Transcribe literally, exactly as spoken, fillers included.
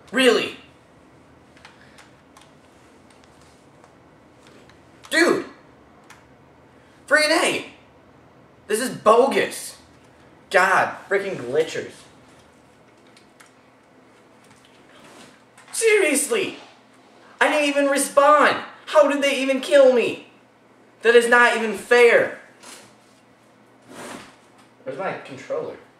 Really? Dude! Freaking A! This is bogus! God, freaking glitchers. Seriously! I didn't even respond! How did they even kill me? That is not even fair! Where's my controller?